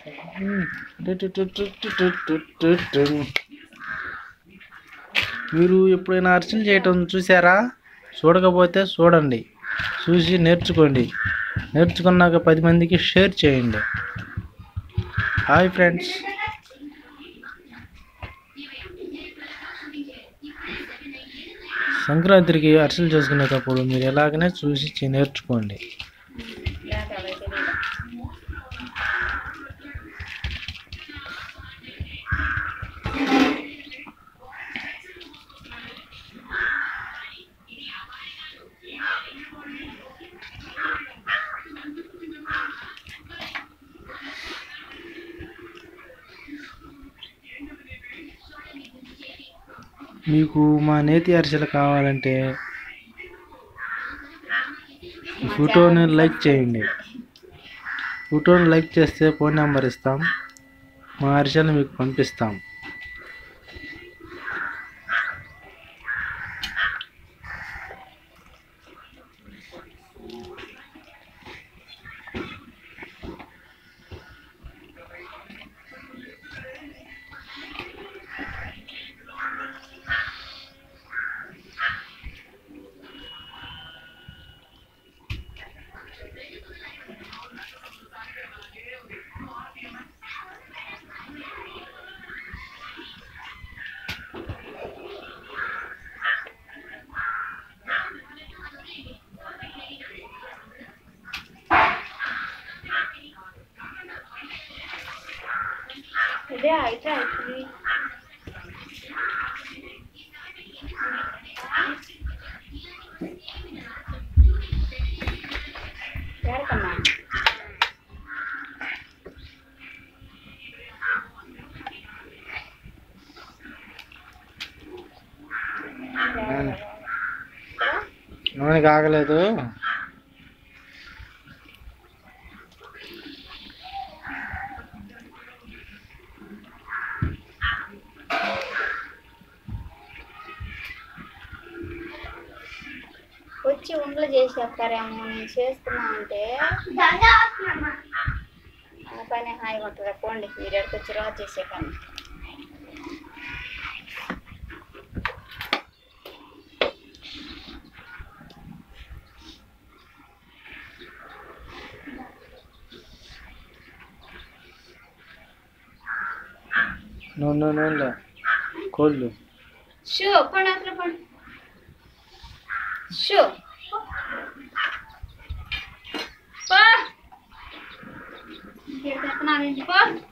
మీరు ఎప్పుడైనా అరిసెలు చేయటం చూసారా? చూడకపోతే చూడండి, చూసి నేర్చుకోండి. నేర్చుకున్నాక 10 మందికి షేర్ చేయండి. Hi friends. సంక్రాంతికి అరిసెలు చేసుకునేటప్పుడు మీరు ఎలాగనే చూసి నేర్చుకోండి. మీకు మా నేతి అరిసెలు కావాలంటే ఫోటోని లైక్ చేయండి. ఫోటోని లైక్ చేస్తే ఫోన్ నెంబర్ ఇస్తాం, మా అరిసెలు మీకు పంపిస్తాం. ఇదే అయితే యాక్చువల్లీ ಯಾರಕ್ಕಮ್ಮ నూనె కాగలేదు. వచ్చి ఉండలు చేసి చెప్తారేమో, నేను చేస్తున్నా అంటే ఆ పని హాయిగా ఉంటుంది. పోండి, మీరు ఎక్కడికి వచ్చి రోజు చేసే కన్నా. నూనె కోళ్ళు షూ పండు అసలు పండు షూ పో. ఇంకేం చెప్తున్నాను ఇంటి పో.